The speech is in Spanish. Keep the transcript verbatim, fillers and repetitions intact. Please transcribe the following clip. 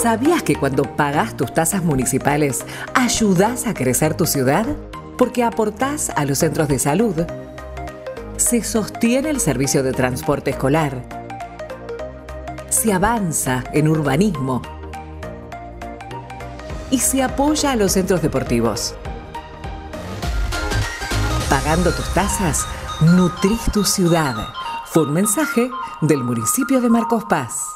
¿Sabías que cuando pagás tus tasas municipales ayudás a crecer tu ciudad? Porque aportás a los centros de salud, se sostiene el servicio de transporte escolar, se avanza en urbanismo y se apoya a los centros deportivos. Pagando tus tasas, nutrís tu ciudad. Fue un mensaje del municipio de Marcos Paz.